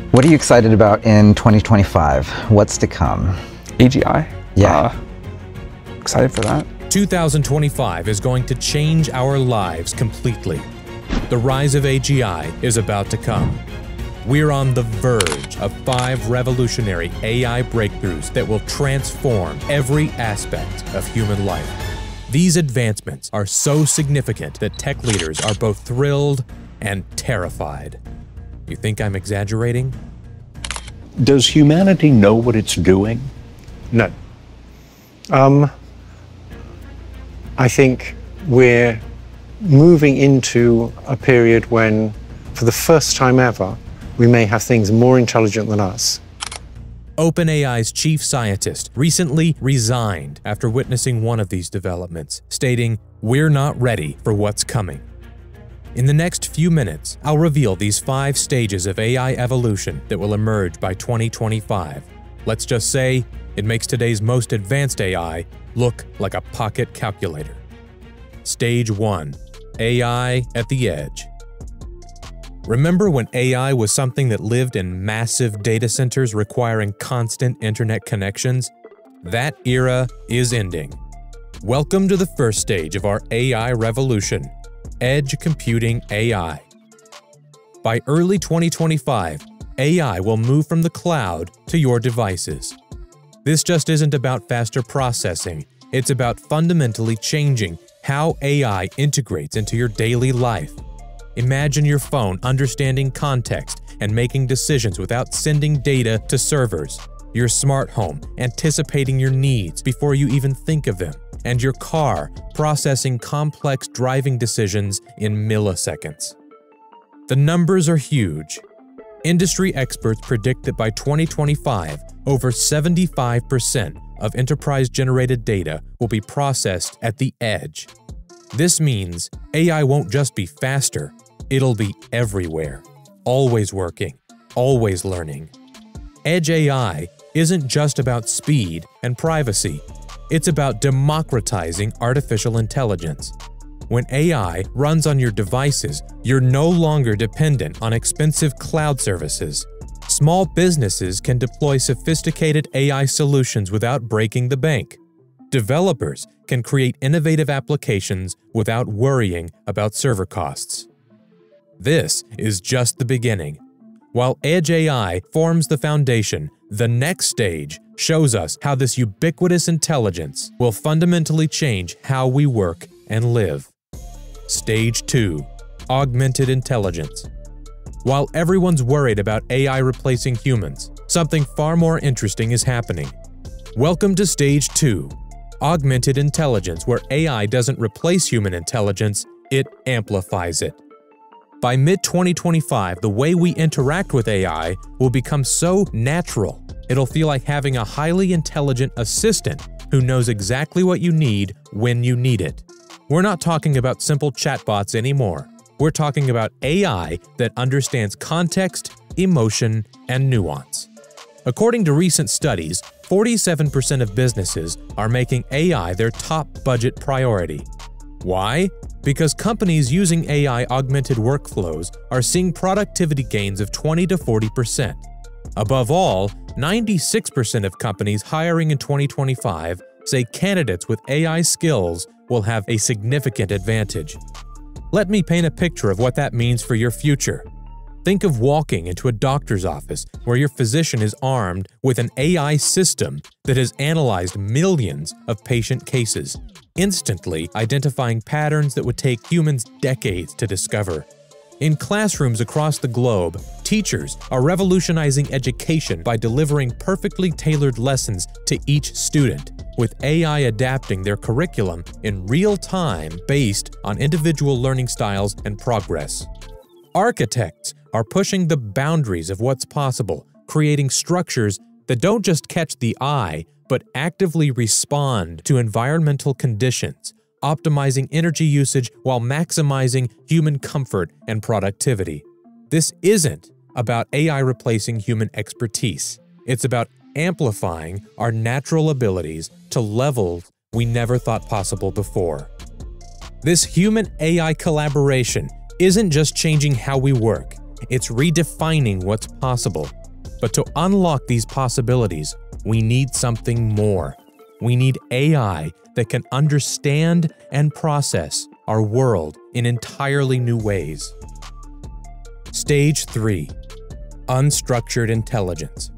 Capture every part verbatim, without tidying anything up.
What are you excited about in twenty twenty-five? What's to come? A G I? Yeah. Uh, excited for that. two thousand twenty-five is going to change our lives completely. The rise of A G I is about to come. We're on the verge of five revolutionary A I breakthroughs that will transform every aspect of human life. These advancements are so significant that tech leaders are both thrilled and terrified. You think I'm exaggerating? Does humanity know what it's doing? No. Um, I think we're moving into a period when, for the first time ever, we may have things more intelligent than us. OpenAI's chief scientist recently resigned after witnessing one of these developments, stating, "We're not ready for what's coming." In the next few minutes, I'll reveal these five stages of A I evolution that will emerge by twenty twenty-five. Let's just say, it makes today's most advanced A I look like a pocket calculator. Stage one. A I at the edge. Remember when A I was something that lived in massive data centers requiring constant internet connections? That era is ending. Welcome to the first stage of our A I revolution, edge computing A I. By early twenty twenty-five, A I will move from the cloud to your devices. This just isn't about faster processing, it's about fundamentally changing how A I integrates into your daily life. Imagine your phone understanding context and making decisions without sending data to servers, your smart home anticipating your needs before you even think of them, and your car processing complex driving decisions in milliseconds. The numbers are huge. Industry experts predict that by twenty twenty-five, over seventy-five percent of enterprise-generated data will be processed at the edge. This means A I won't just be faster, it'll be everywhere, always working, always learning. Edge A I isn't just about speed and privacy, it's about democratizing artificial intelligence. When A I runs on your devices, you're no longer dependent on expensive cloud services. Small businesses can deploy sophisticated A I solutions without breaking the bank. Developers can create innovative applications without worrying about server costs. This is just the beginning. While Edge A I forms the foundation, the next stage shows us how this ubiquitous intelligence will fundamentally change how we work and live. Stage two. Augmented Intelligence. While everyone's worried about A I replacing humans, something far more interesting is happening. Welcome to Stage two. Augmented Intelligence, where A I doesn't replace human intelligence, it amplifies it. By mid twenty twenty-five, the way we interact with A I will become so natural, it'll feel like having a highly intelligent assistant who knows exactly what you need when you need it. We're not talking about simple chatbots anymore. We're talking about A I that understands context, emotion, and nuance. According to recent studies, forty-seven percent of businesses are making A I their top budget priority. Why? Because companies using A I-augmented workflows are seeing productivity gains of twenty to forty percent. Above all, ninety-six percent of companies hiring in twenty twenty-five say candidates with A I skills will have a significant advantage. Let me paint a picture of what that means for your future. Think of walking into a doctor's office where your physician is armed with an A I system that has analyzed millions of patient cases, instantly identifying patterns that would take humans decades to discover. In classrooms across the globe, teachers are revolutionizing education by delivering perfectly tailored lessons to each student, with A I adapting their curriculum in real time based on individual learning styles and progress. Architects are pushing the boundaries of what's possible, creating structures that don't just catch the eye, but actively respond to environmental conditions, optimizing energy usage while maximizing human comfort and productivity. This isn't about A I replacing human expertise. It's about amplifying our natural abilities to levels we never thought possible before. This human-A I collaboration isn't just changing how we work, It's redefining what's possible. But to unlock these possibilities, we need something more. We need A I that can understand and process our world in entirely new ways. Stage three. Unstructured intelligence.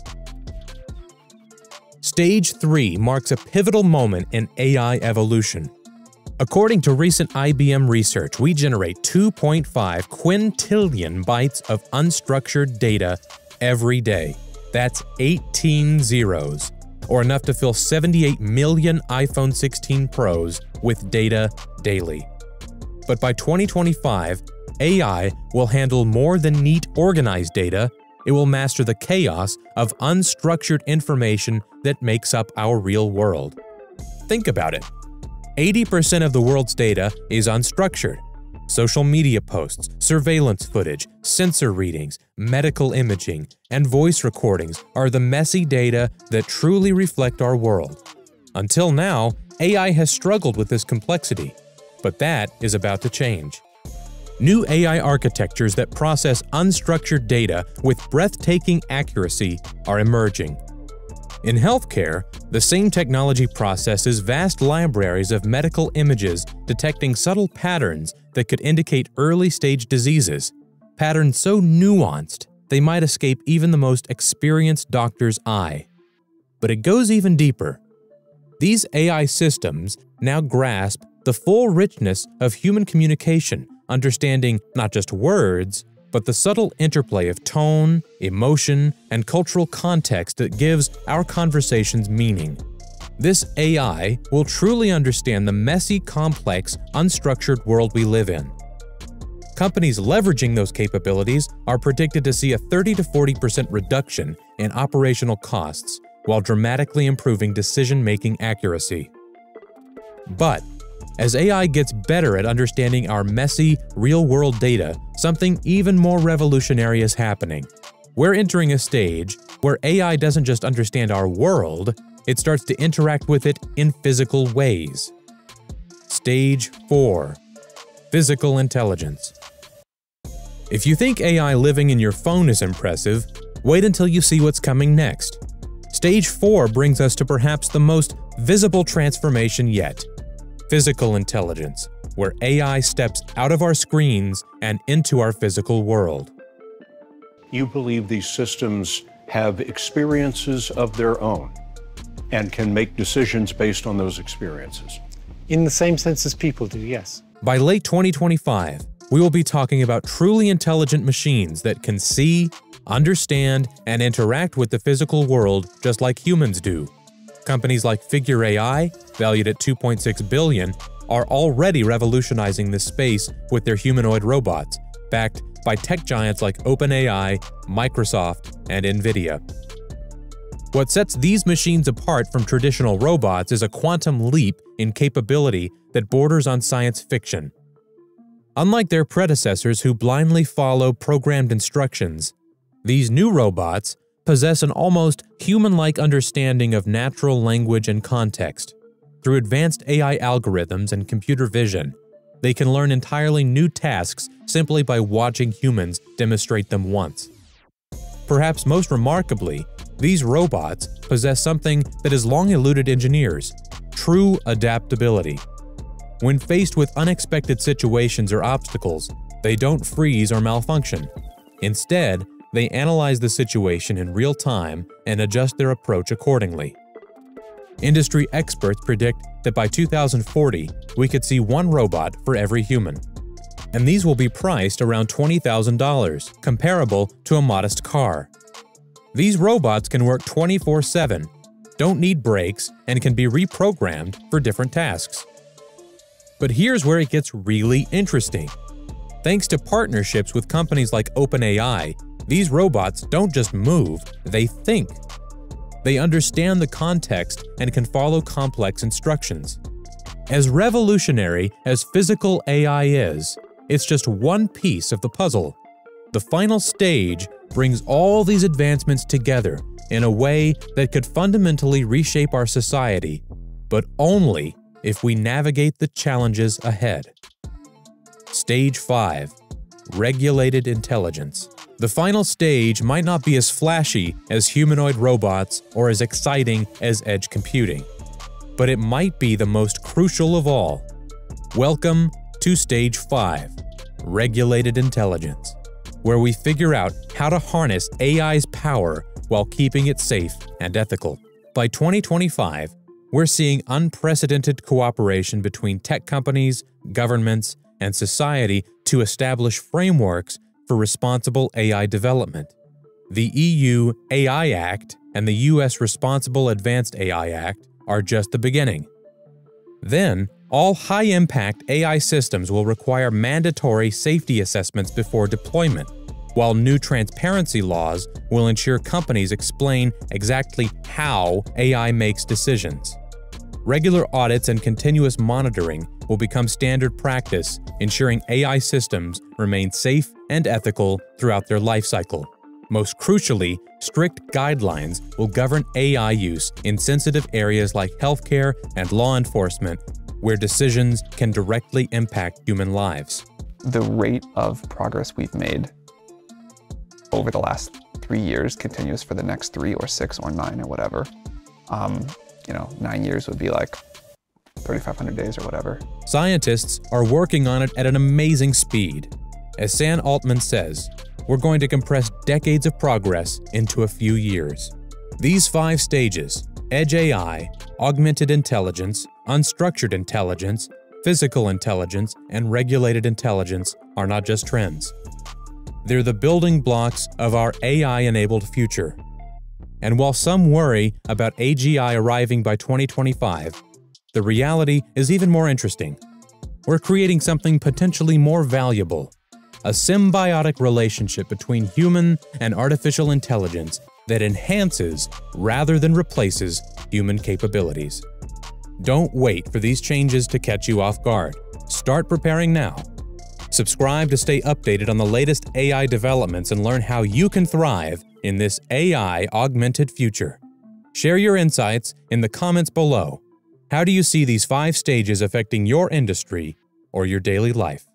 Stage three marks a pivotal moment in A I evolution. According to recent I B M research, we generate two point five quintillion bytes of unstructured data every day. That's eighteen zeros, or enough to fill seventy-eight million iPhone sixteen Pros with data daily. But by twenty twenty-five, A I will handle more than neat, organized data. It will master the chaos of unstructured information that makes up our real world. Think about it. eighty percent of the world's data is unstructured. Social media posts, surveillance footage, sensor readings, medical imaging, and voice recordings are the messy data that truly reflect our world. Until now, A I has struggled with this complexity, but that is about to change. New A I architectures that process unstructured data with breathtaking accuracy are emerging. In healthcare, the same technology processes vast libraries of medical images detecting subtle patterns that could indicate early-stage diseases, patterns so nuanced they might escape even the most experienced doctor's eye. But it goes even deeper. These A I systems now grasp the full richness of human communication, understanding not just words, but the subtle interplay of tone, emotion, and cultural context that gives our conversations meaning. This A I will truly understand the messy, complex, unstructured world we live in. Companies leveraging those capabilities are predicted to see a thirty to forty percent reduction in operational costs while dramatically improving decision-making accuracy. But as A I gets better at understanding our messy, real-world data, something even more revolutionary is happening. We're entering a stage where A I doesn't just understand our world, it starts to interact with it in physical ways. Stage four. Physical intelligence. If you think A I living in your phone is impressive, wait until you see what's coming next. Stage four brings us to perhaps the most visible transformation yet. Physical intelligence, where A I steps out of our screens and into our physical world. You believe these systems have experiences of their own and can make decisions based on those experiences? In the same sense as people do, yes. By late twenty twenty-five, we will be talking about truly intelligent machines that can see, understand, and interact with the physical world just like humans do. Companies like Figure A I, valued at two point six billion dollars, are already revolutionizing this space with their humanoid robots, backed by tech giants like OpenAI, Microsoft, and NVIDIA. What sets these machines apart from traditional robots is a quantum leap in capability that borders on science fiction. Unlike their predecessors who blindly follow programmed instructions, these new robots possess an almost human-like understanding of natural language and context. Through advanced A I algorithms and computer vision, they can learn entirely new tasks simply by watching humans demonstrate them once. Perhaps most remarkably, these robots possess something that has long eluded engineers: true adaptability. When faced with unexpected situations or obstacles, they don't freeze or malfunction. Instead, they analyze the situation in real time and adjust their approach accordingly. Industry experts predict that by two thousand forty, we could see one robot for every human. And these will be priced around twenty thousand dollars, comparable to a modest car. These robots can work twenty-four seven, don't need breaks, and can be reprogrammed for different tasks. But here's where it gets really interesting. Thanks to partnerships with companies like OpenAI, these robots don't just move, they think. They understand the context and can follow complex instructions. As revolutionary as physical A I is, it's just one piece of the puzzle. The final stage brings all these advancements together in a way that could fundamentally reshape our society, but only if we navigate the challenges ahead. Stage five. regulated intelligence. The final stage might not be as flashy as humanoid robots or as exciting as edge computing, but it might be the most crucial of all. Welcome to Stage five, Regulated Intelligence, where we figure out how to harness A I's power while keeping it safe and ethical. By twenty twenty-five, we're seeing unprecedented cooperation between tech companies, governments, and society to establish frameworks for responsible A I development. The E U A I Act and the U S Responsible Advanced A I Act are just the beginning. Then, all high-impact A I systems will require mandatory safety assessments before deployment, while new transparency laws will ensure companies explain exactly how A I makes decisions. Regular audits and continuous monitoring will become standard practice, ensuring A I systems remain safe and ethical throughout their life cycle. Most crucially, strict guidelines will govern A I use in sensitive areas like healthcare and law enforcement, where decisions can directly impact human lives. The rate of progress we've made over the last three years continues for the next three or six or nine or whatever. Um, you know, nine years would be like thirty-five hundred days or whatever. Scientists are working on it at an amazing speed. As Sam Altman says, we're going to compress decades of progress into a few years. These five stages, Edge A I, Augmented Intelligence, Unstructured Intelligence, Physical Intelligence, and Regulated Intelligence, are not just trends. They're the building blocks of our A I-enabled future. And while some worry about A G I arriving by twenty twenty-five, the reality is even more interesting. We're creating something potentially more valuable, a symbiotic relationship between human and artificial intelligence that enhances rather than replaces human capabilities. Don't wait for these changes to catch you off guard. Start preparing now. Subscribe to stay updated on the latest A I developments and learn how you can thrive in this A I-augmented future. Share your insights in the comments below. How do you see these five stages affecting your industry or your daily life?